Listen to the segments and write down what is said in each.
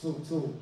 2-2.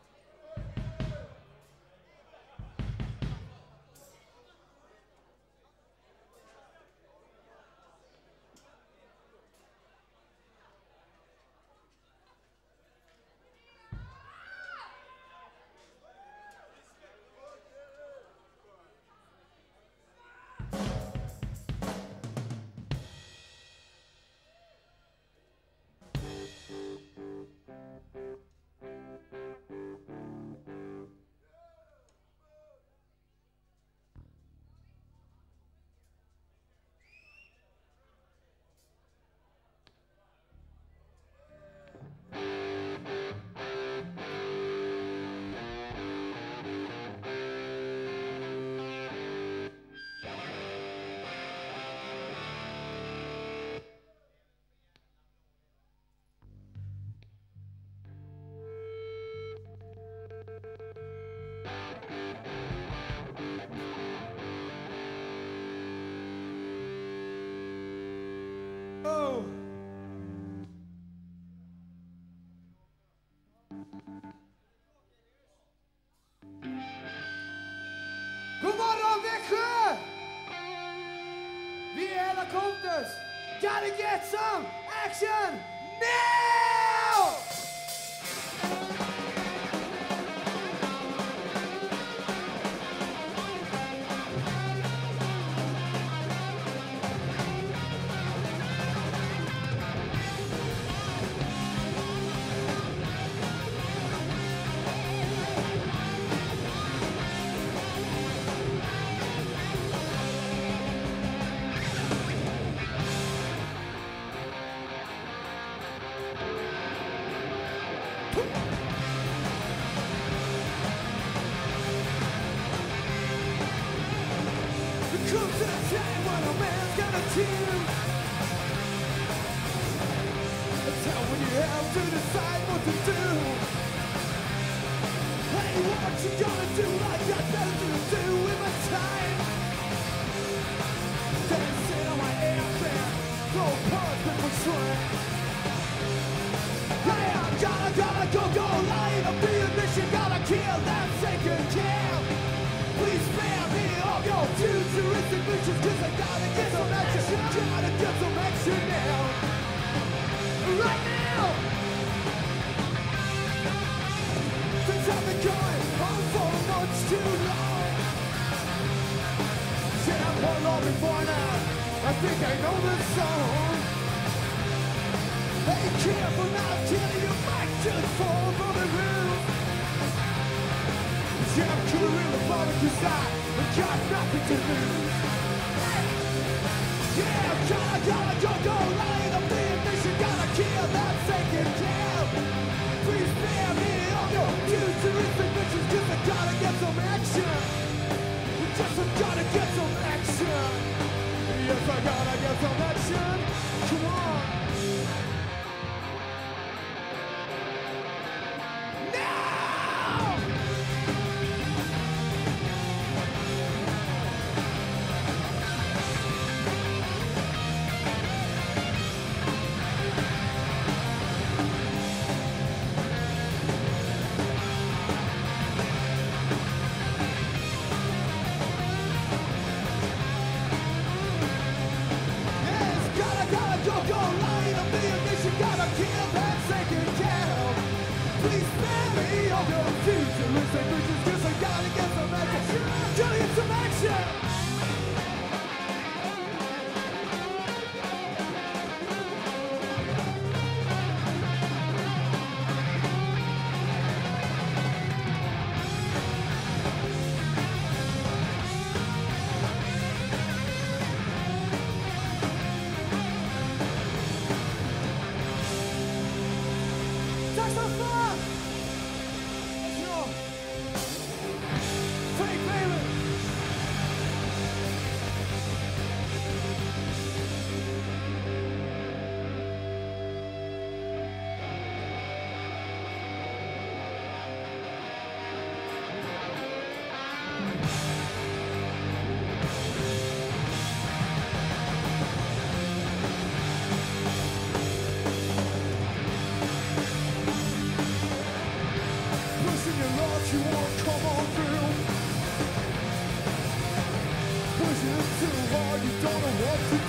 God morgon Växjö! Vi är Hellacopters. Gotta get some action now!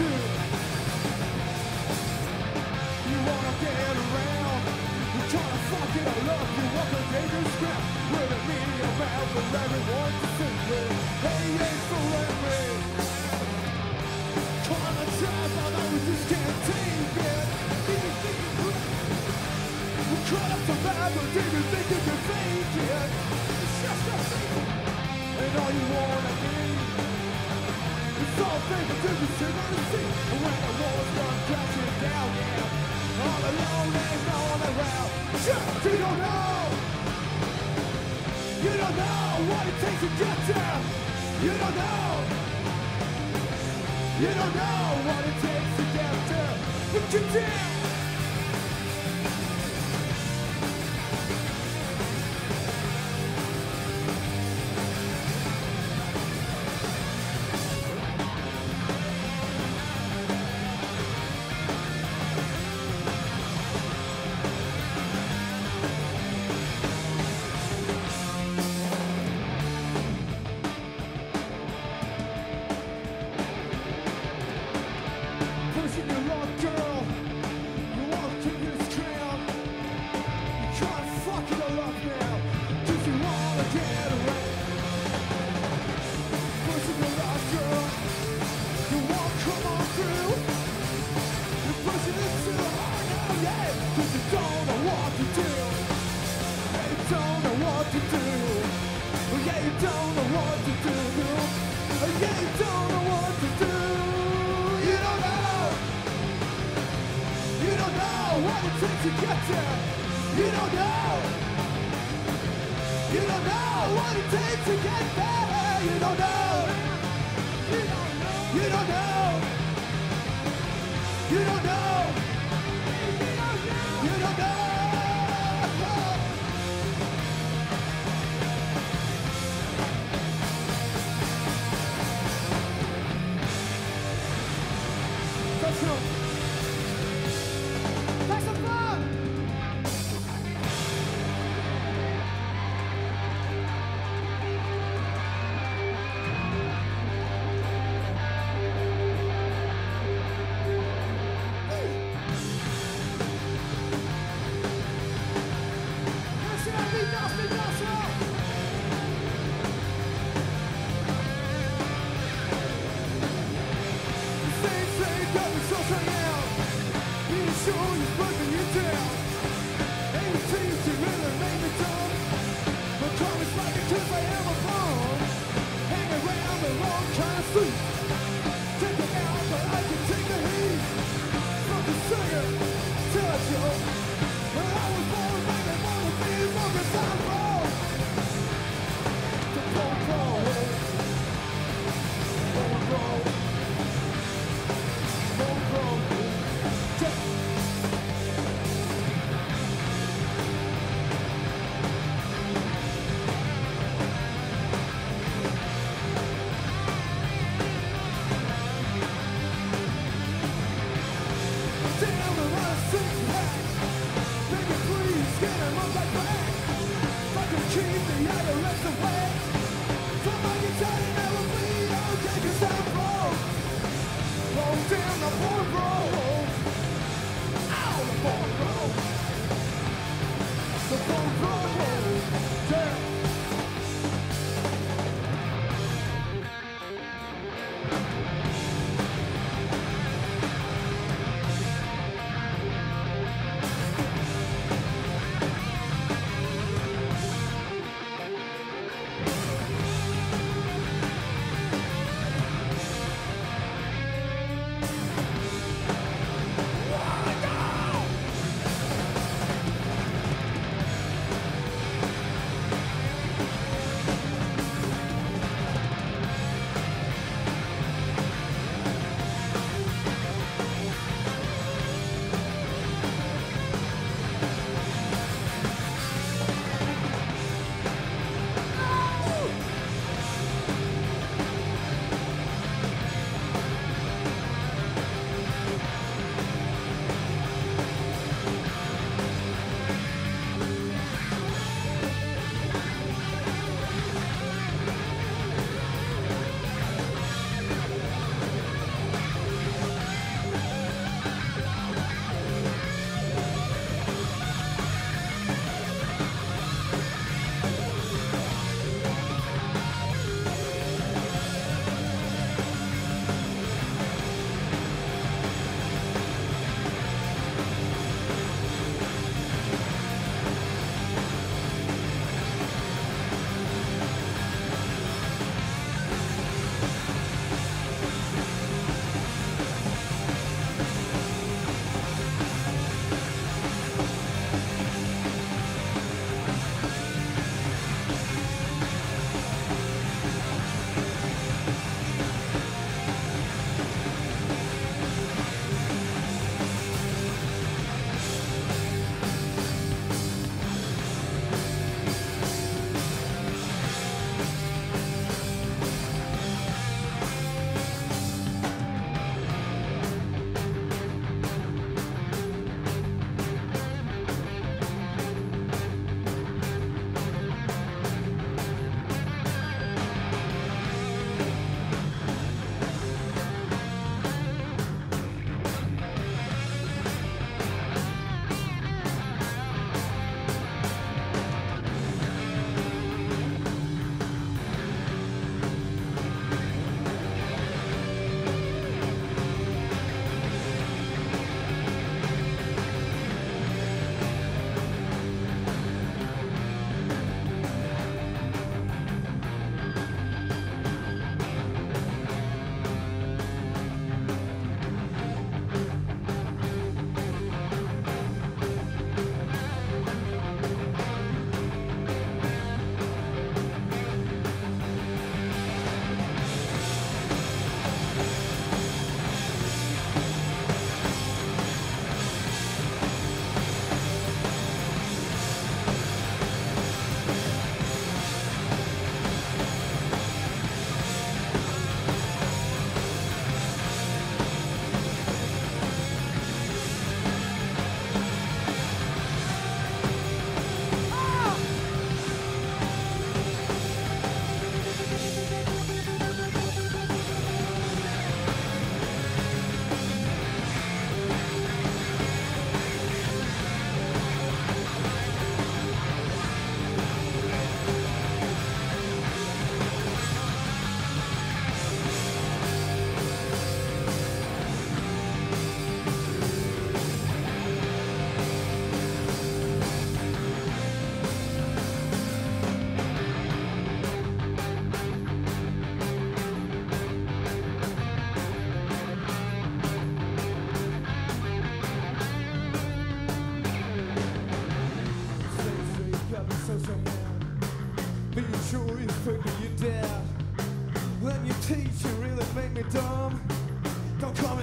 do. You wanna get around, you tryna fuck it all up, you walk a dangerous ground, with a media mouth for everyone to see. Hey, ain't forever. Traumatized, I know we just can't take it. We're caught up to bad, but do you think you can fake it? It's just a thing, and all you wanna be. It's all fake until you sit on the seat. And when the walls come crashing down, yeah, all alone and no one around. Just you don't know. You don't know what it takes to get down. You don't know. You don't know what it takes to get down. Put you down.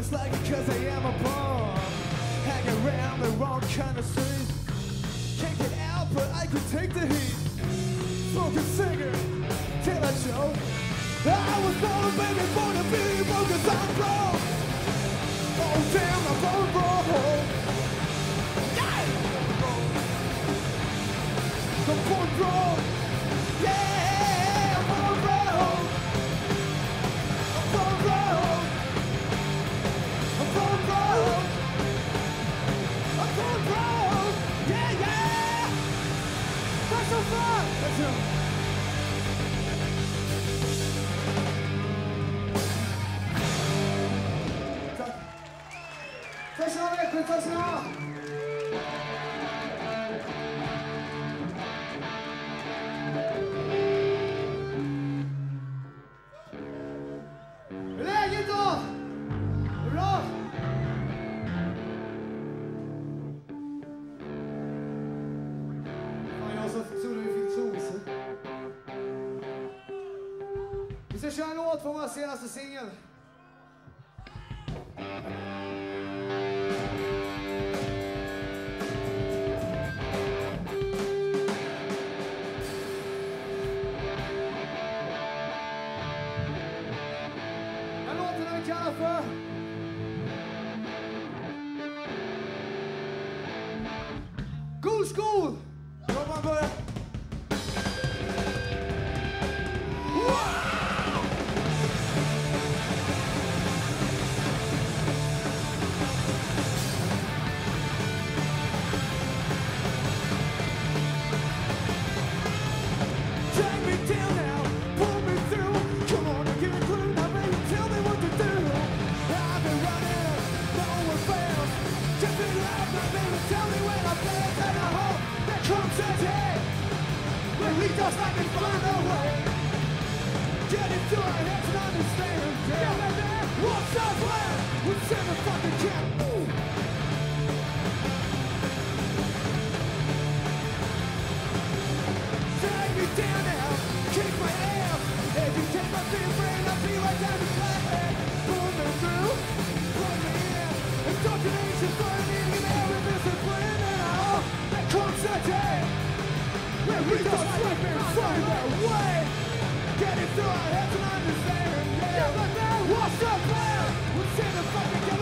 Just like it 'cause I am a bum. Hang around the wrong kind of street. Can't get out, but I could take the heat. Smoking cigarette, till I show. I was born, baby, born to be broke 'cause I'm broke. Oh damn, I'm born broke. Yeah! I'm born broke. Yeah, I'm born broke. I'm born broke. I'm born broke. I'm born broke. Yeah, yeah. That's so fun. That's it. Tack så mycket, tack så mycket. Hur är läget då? Bra? Fan, jag så trodde vi fick trosor. Vi ska köra en låt från vår senaste singel. Ghoul School! Låt man börja. Drag me down now, pull me through. Come on and get a clue now, baby, tell me what to do. I've been running, nowhere fails. Just figure out now, baby, tell me when I'm dead. And I hope that comes a day when we just like and find a way. Get into our heads and understand. Yeah, what's our plan? We'll send a fucking camp. Drag me down now, kick my ass. If you take my big brain, I'll be right down the flat. Pull me through, plug me in. Indoctrination for an eating every discipline. And I hope that comes a day when we just like and find a way. Get it through our heads and understand. Yeah, but now what's the plan? We'll send a fucking camp.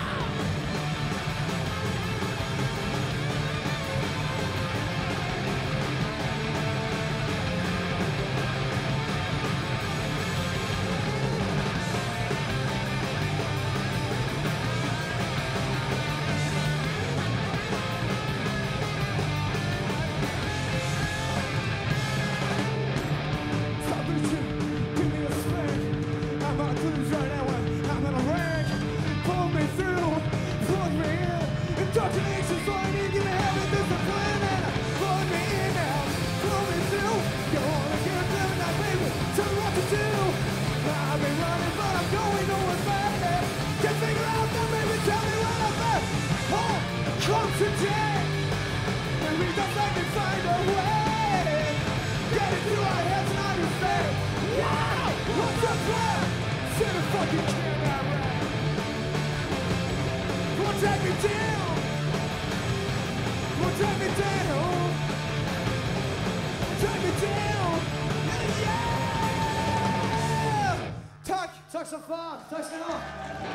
Tack så fan, tack ska ni ha.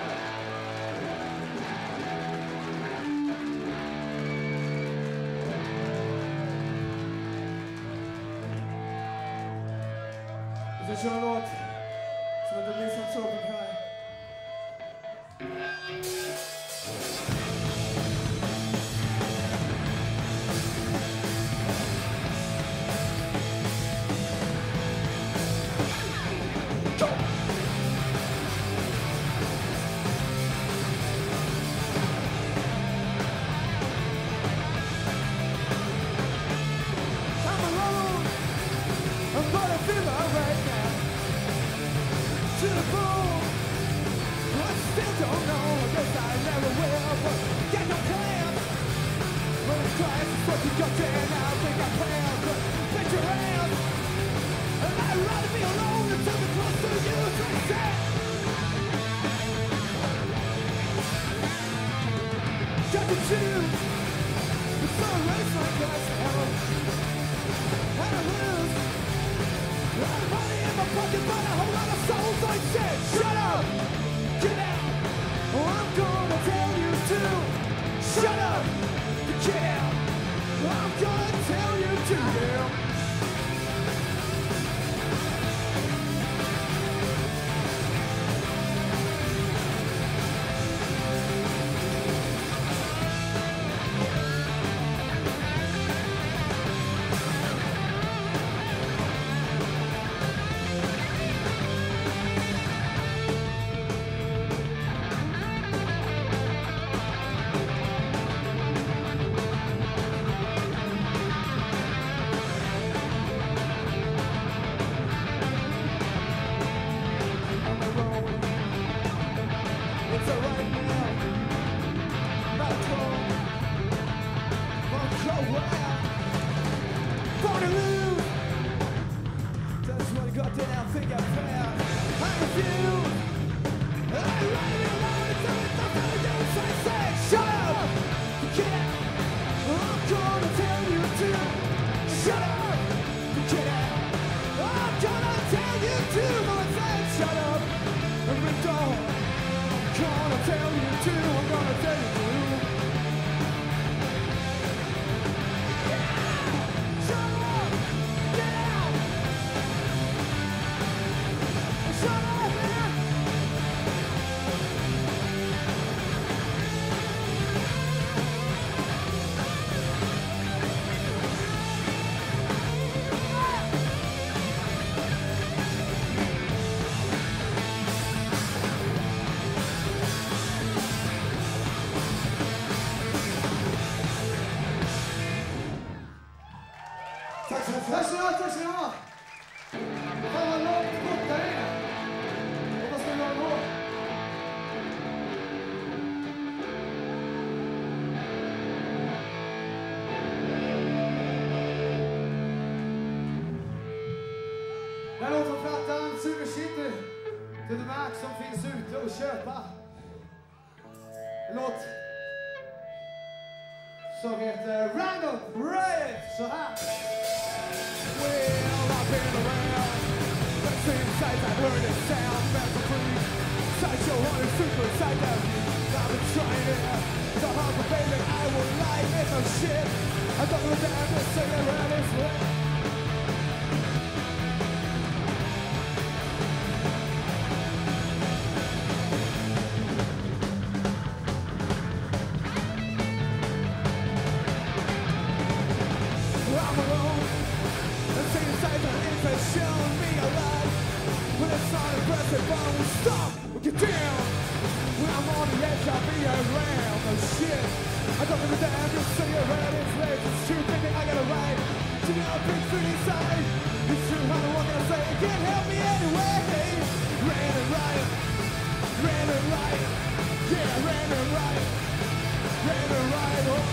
Vi ska köra en låt som heter Misanthropic High. got to choose. It's not a race like us, hell. And I lose. A lot of money in my pocket, but a whole lot of souls like shit. Shut up! Get out! Oh, I'm gonna tell you to. Shut up! Get out! I'm gonna tell you to. Yeah. Den låter från plattan Sugar City till The Max som finns ute och köpa. En låt som heter Random Riot. Så här. Well, I've been around. The same sights I heard it sound. Mental freeze. Sideshow hunter, super psycho. I've been trying it. So hard for baby, I will lie. Make no shit. I don't know that I'm just saying around this way. Stop! Get down! When I'm on the edge, I'll be around. Oh shit! I don't give a damn, just say you're right. It's late, it's true, thinking I got it right. To me, I'll bring food inside. It's true, honey, what can I say? You can't help me anyway. Ran and riot. Ran and riot. Yeah, ran and riot. Ran and riot. Oh.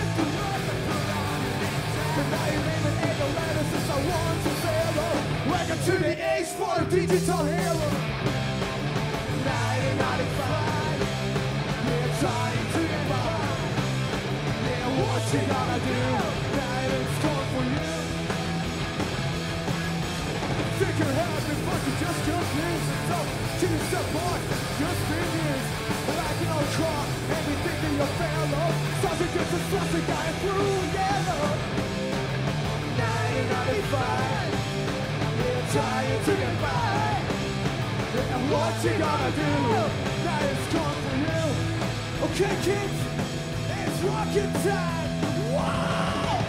Like a to the age for a digital hero. 1995, we're trying to get by. Yeah, what you gonna do? Now it's gone for you. Think you're happy, but you just confused. So, choose the part, just be news. Like an old car, and we think that you're fellow. Something just as fast as got it through yellow. 1995, we're trying to get by. And what you gonna do? Now it's gone for you. Okay, kids, it's rockin' time. Wow!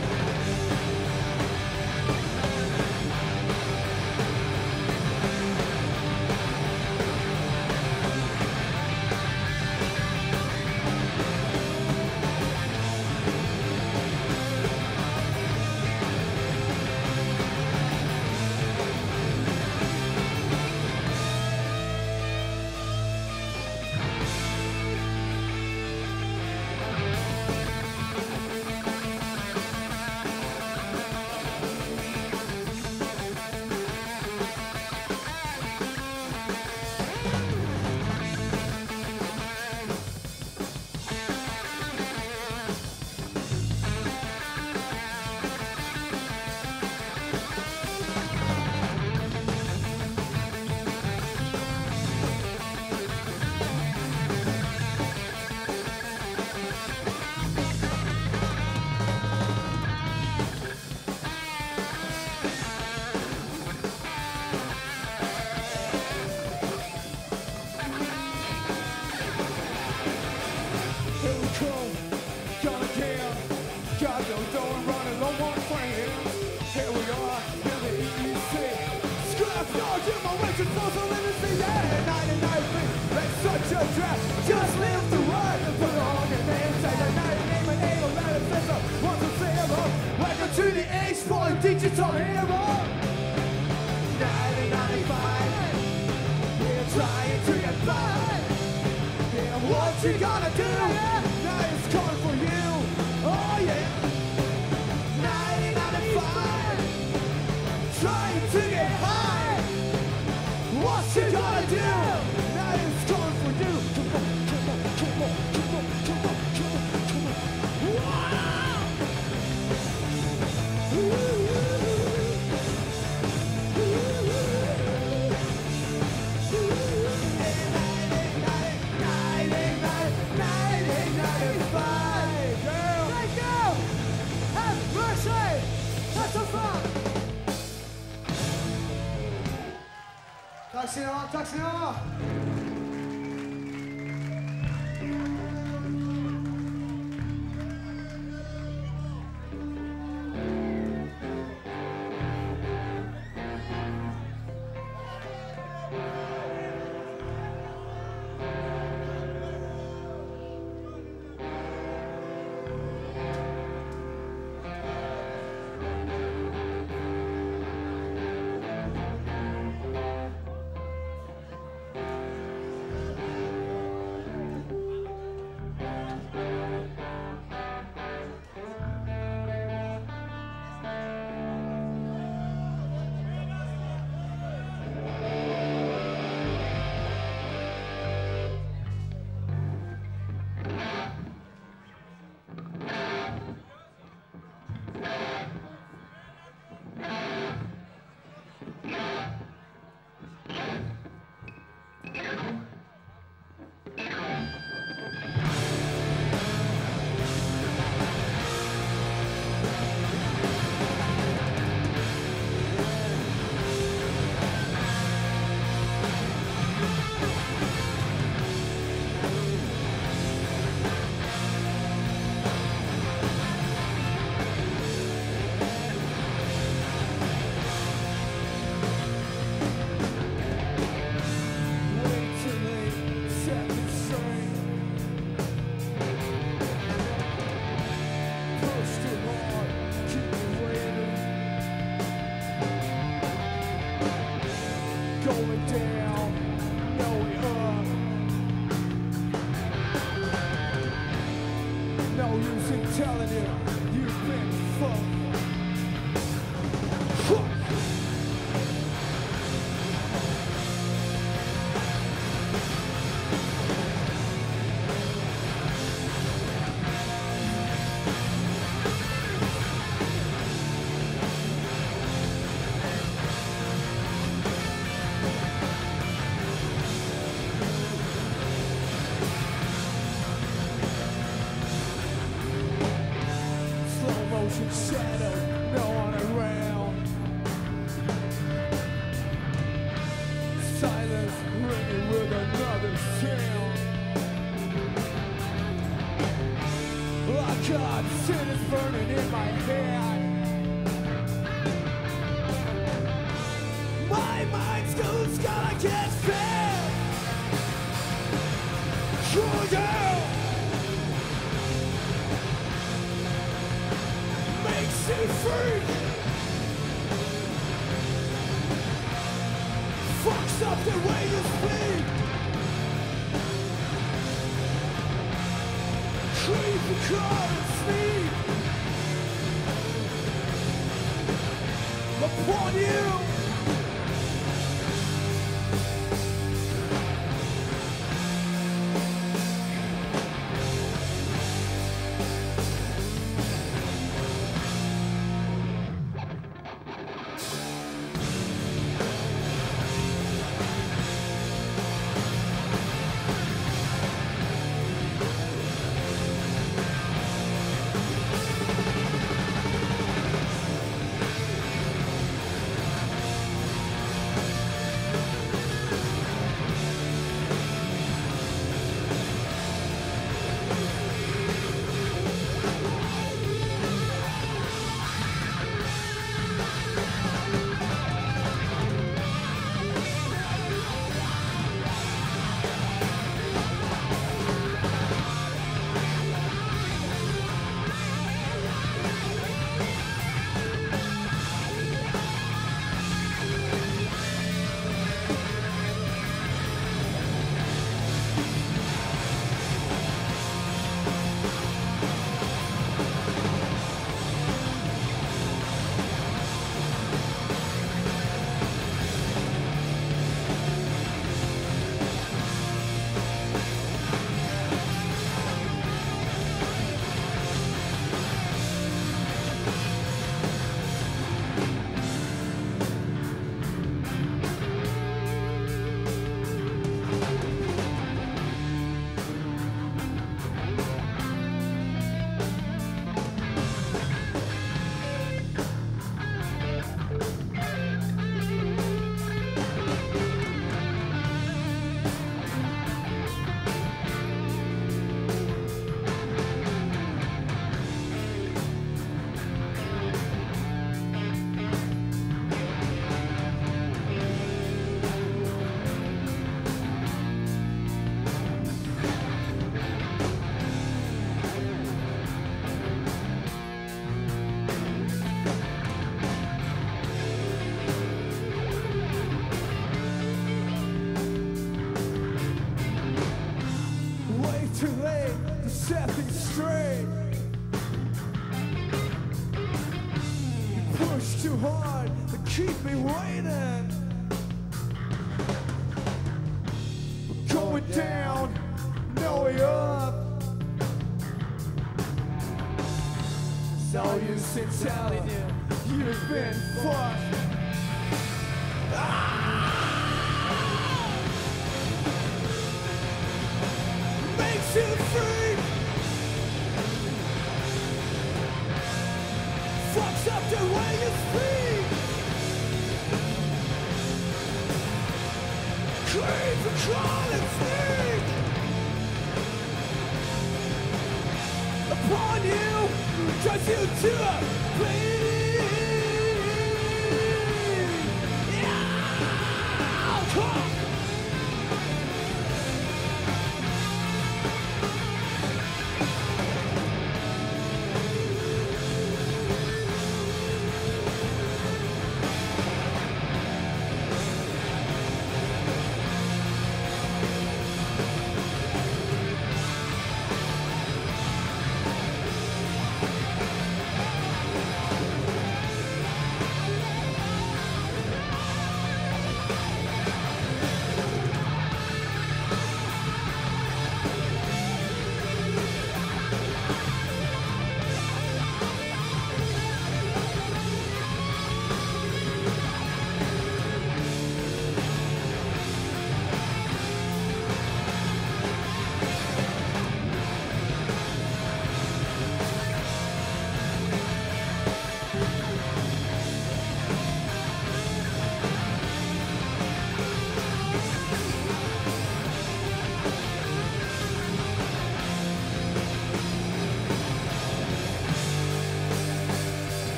Just live the ride and put on your name. Say the 98 or manifesto. Once a zero. Welcome to the age for a digital hero. 1995. We're trying to get by. Yeah, what you gonna do? Now it's coming for you. Oh yeah. 1995. Trying to get high. What you gonna do? Now it's coming for you. Tack ska ni ha, tack ska ni ha! my mind's goes gonna get fed. Oh yeah. Makes you free. Fucks up the way you speak. Creep and crawl and sleep upon you. Too late to set things straight. You push too hard to keep me waiting. Going down, no way up. So you sit telling you you've been fucked. Makes you free. Fucks up the way you speak. Creep and crawl and sneak upon you, drives you to a bleed. Yeah, come.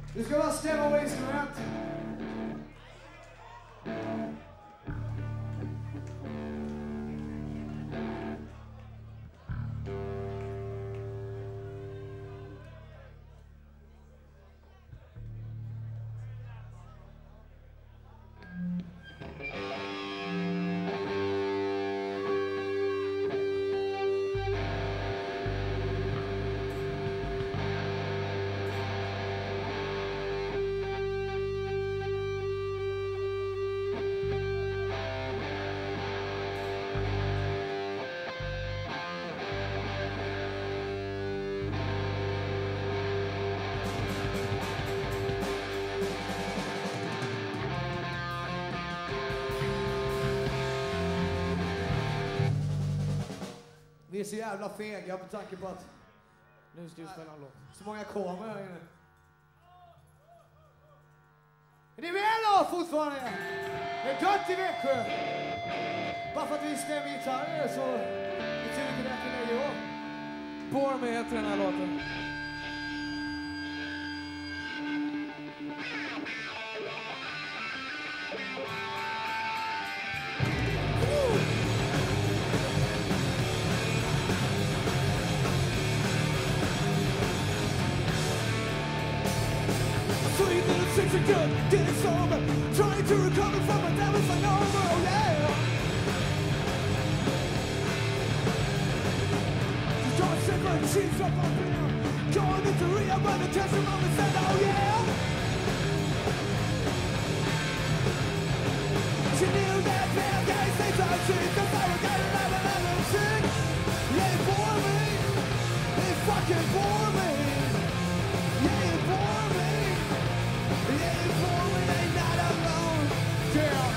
Du ska bara stämma av instrument. Vi är så jävla fega på tanke på att nu ska vi spela en låt. Så många kameror här inne. Är ni med då fortfarande? Det är dött i Växjö. Bara för att vi stämmer gitarrer så betyder inte det att vi lägger av. På mig heter den här låten. Six are good, getting sober, trying to recover from a devil's hangover, oh yeah. John Sickler, she's up on him, going into Riot by the testimony said, oh yeah. She knew that bad guys, they thought she's the power guy that I'm sick. Yeah, for me, they fucking for me. Yeah, for me. Yeah, for me, they not alone. Yeah.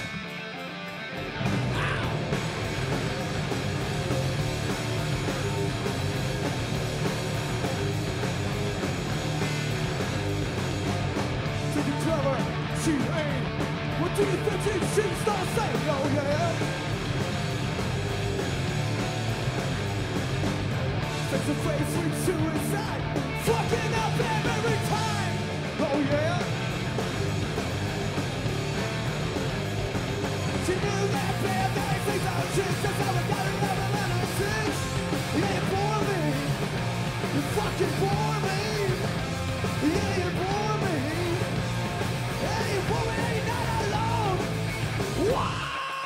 Take it clever, she ain't. What do you think she's not saying? Oh yeah. Face to face with suicide, fucking up every time. Oh yeah. She knew that bad guy thinks I'm shit. That's how I got it out of 6. Yeah, for me. You fucking for me. Yeah, you for me. Yeah, you for me. Ain't not alone. Wow.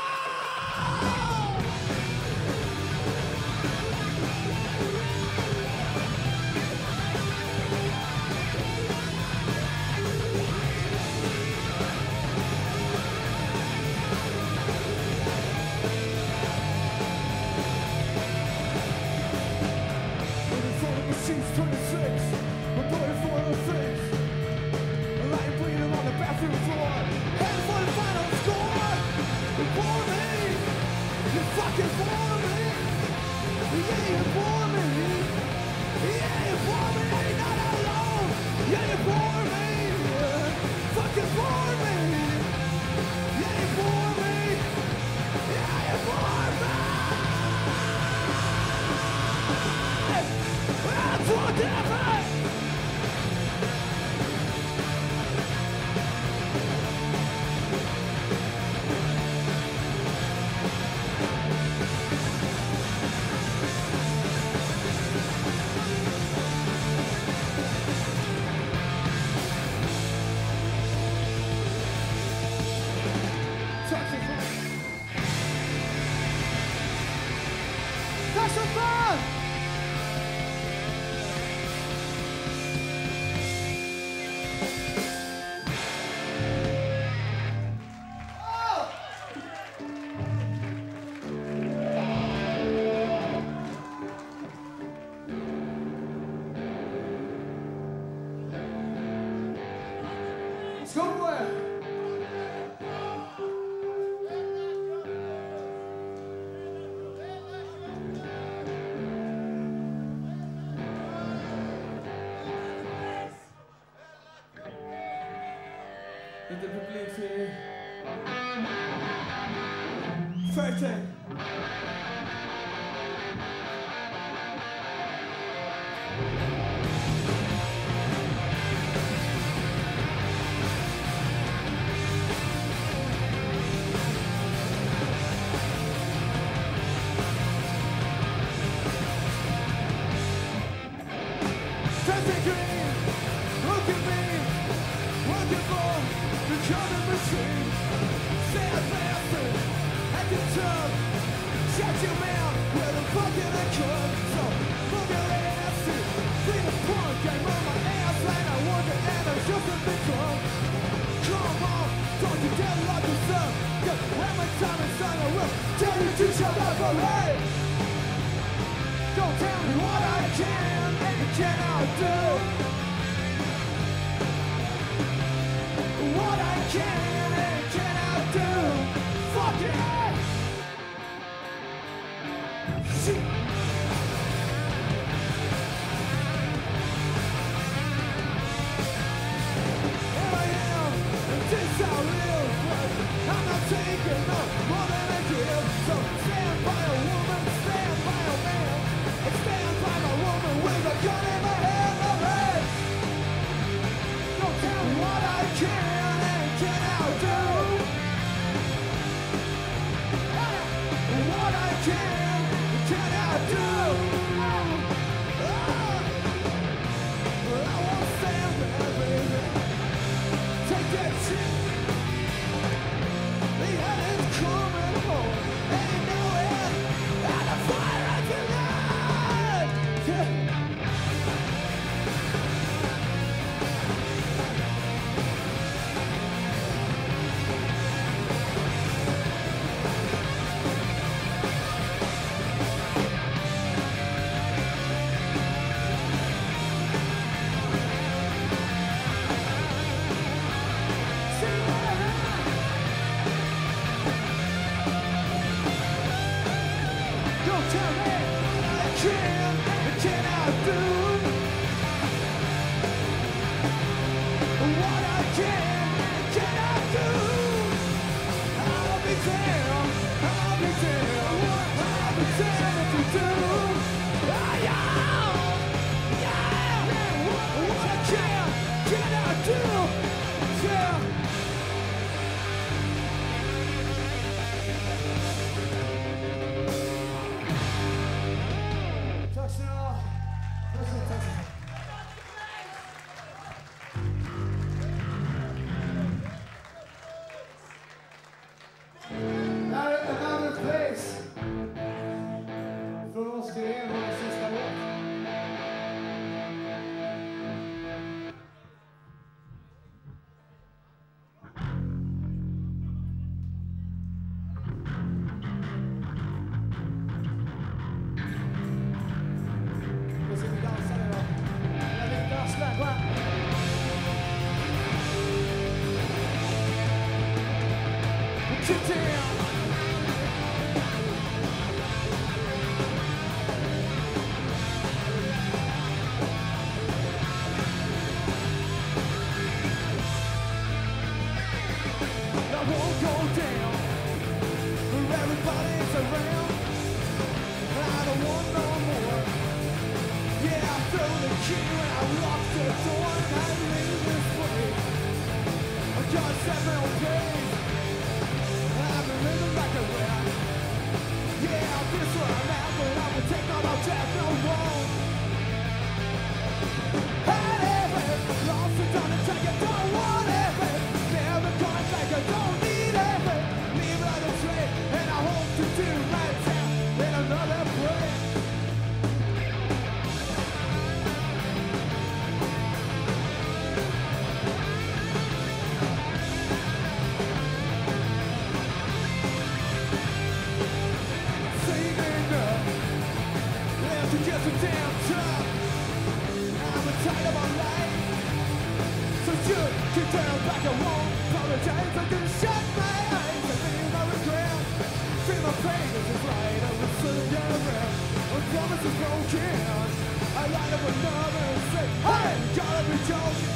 She's 26, we're going for her face. A light bleeding on the bathroom floor. Head for the final score. You're for me. You're fucking for me. Yeah, you're for me. Yeah, you're for me. Ain't not alone. Yeah, you're for me. Fucking for me. Yeah, you're for me. Yeah, you're for me. That's what happened! That's so fun! Lite publik till Ferrytale. coming machine. Stand faster at the tub. Shut your mouth with a fucking cut. So move your ass in. Bring a punk, I move my ass like I want it and I'm just a bit drunk. Come on, don't you dare lock yourself. Cause when my time is done I will tell you to shut up already. Don't tell me what I can and cannot do. What I can and cannot do. Fuck it! Shit! Here I am, and this I live, but I'm not taking no more than I give. So stand by a woman, stand by a man, and stand by my woman with a gun in my hand, alright? Don't tell me what I can and cannot do. What I can and cannot do. I won't stand there, baby. Take that shit. The end is coming home. Ain't no end. And the fire at the light. Don't tell me what I can and cannot do. What I can and cannot do. I'll be damned, I'll be damned, I'll be damned if you do. Yeah. What I can, cannot do. Yeah. Tack snälla. Tack. Här är another place. Från oss till er vår sista låt. Nu ska vi dansa nu då. Jag vill dansa, va? Titta! I won't go down where everybody's around. I don't want no more. Yeah, I threw the key when I locked the door and I leave this place. I got 7 days. I've been living like a rat. Yeah, this where I'm at, but I will take no more death, no more. Lost it, done it, take it, don't want it. Never gonna take it, don't need it. Leave it on the train, and I hope to do my time in another place. Saving up, yeah, to get so damn tough. I'm tired of my life. So should keep turning back, I won't apologize. I can shut my eyes and feel no regret. Feel my pain as it's right, I will soon get around. My promise is broken. I light up another and say, hey, you gotta be joking.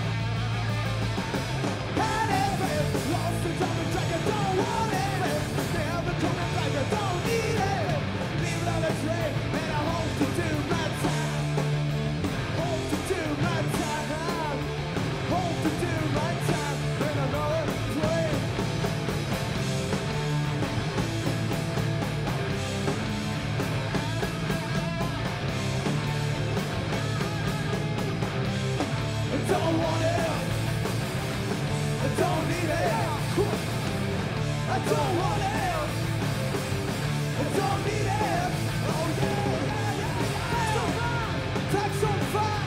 And if it's lost in time and track, I don't want it. Never coming back, I don't need it. Leave it on the train, and I hope to do my time. Hope to do my time. Hope to do my time in another place. Don't don't need it. I don't want it. I don't need it. Oh yeah. Tax on fire.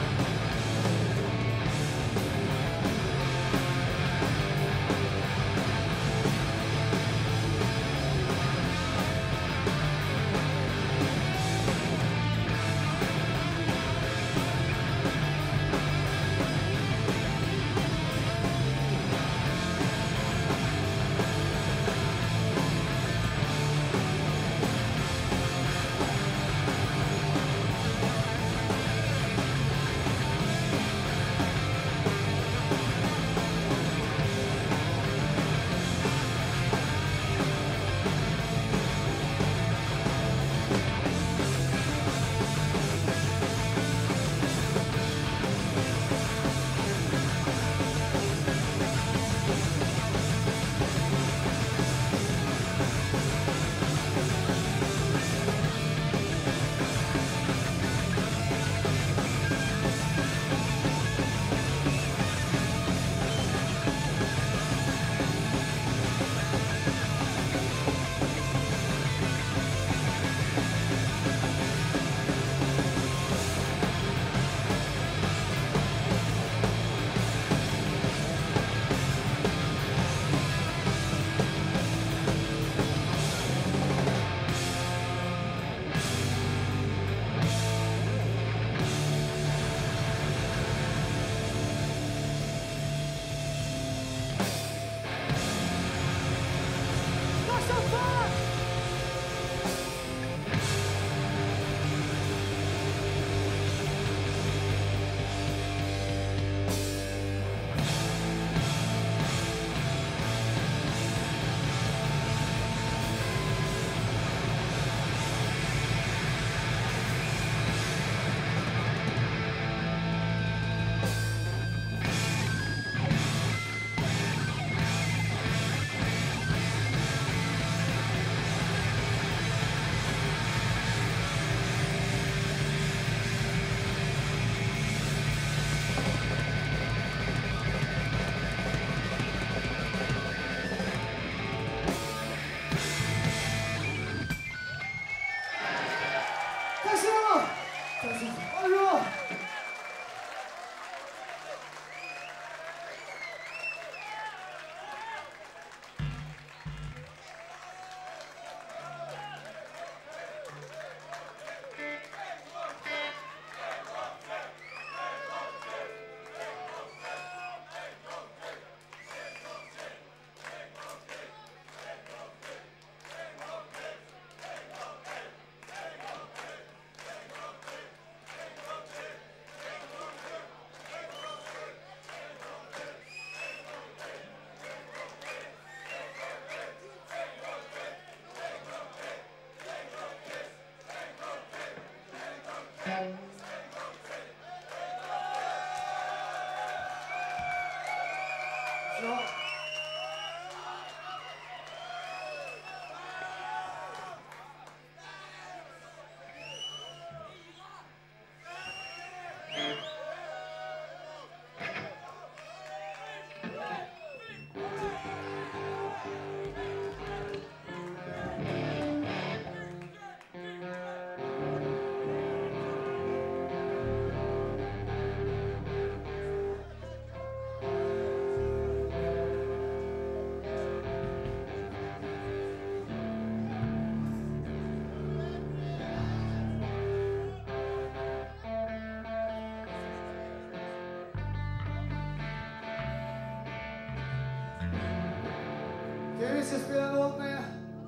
Vi ska spela en låt med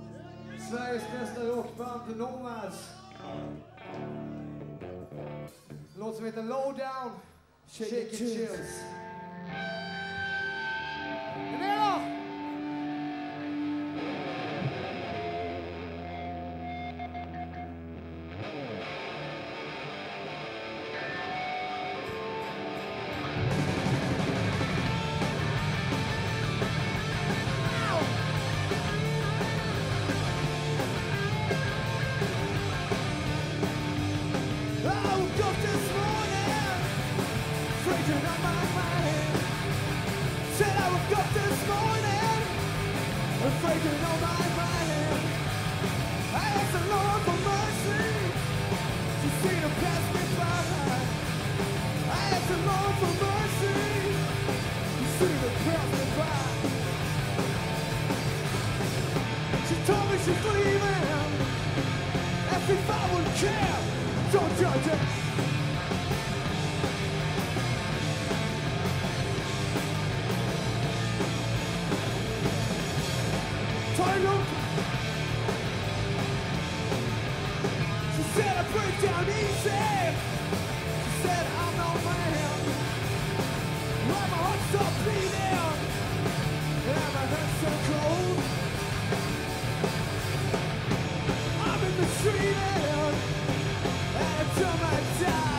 Sveriges bästa rockband Nomads. En låt som heter Lowdown, Shakin Chills. Är ni då? Said I woke up this this morning, faking on my mind. I asked the Lord for mercy, to see them pass me by. I asked the Lord for mercy, to see them pass me by. She told me she's leaving, as if I would care. Don't judge it. She said I break down easy. She said I'm no man. Why my heart stopped beating and my hands so cold. I'm in the street and until I die.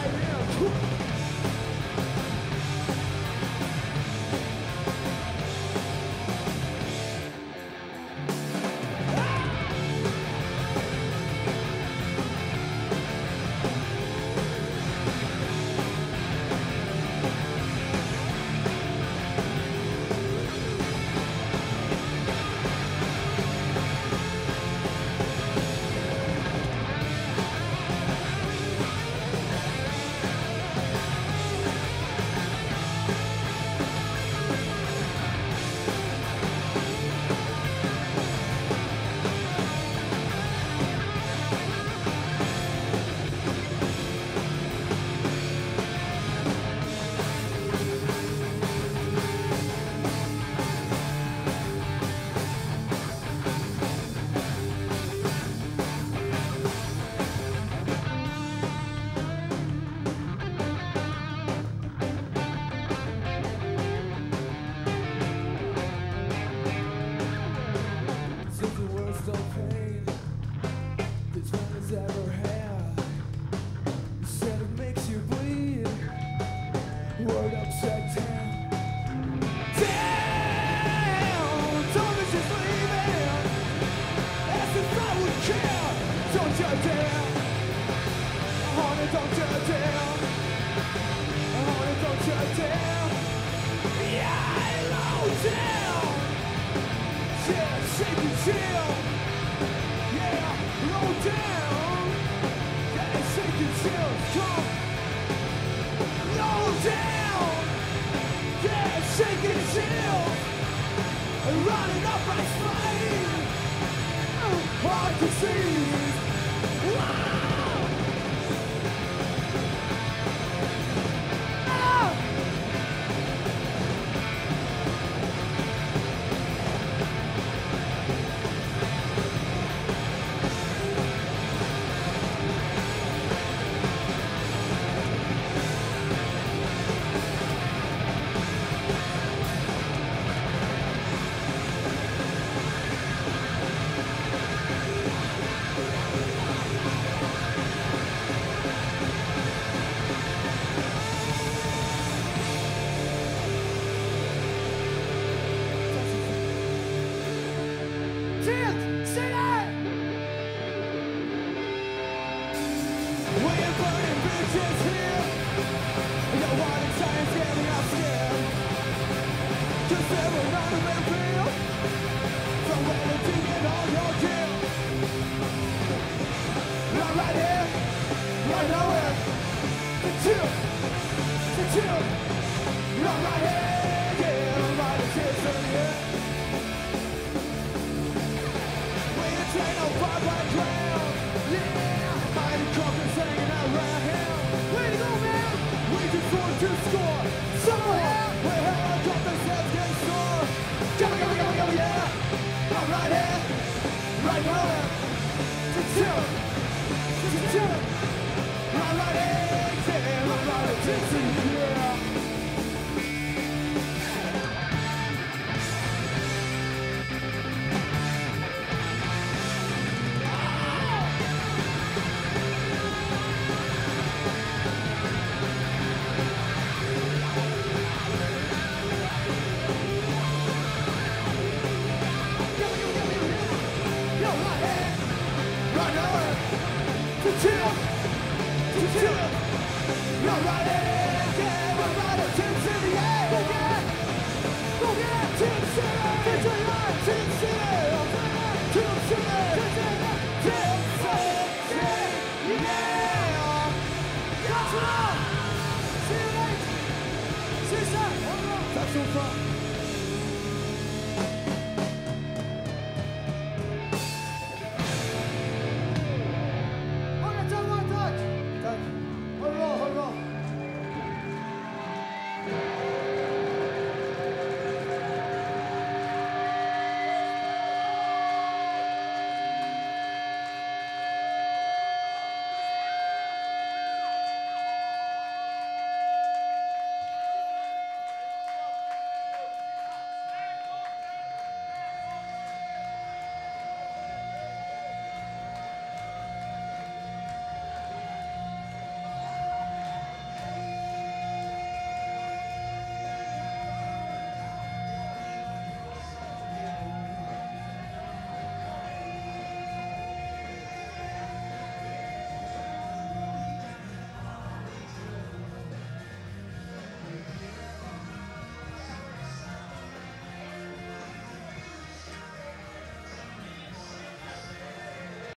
soffan.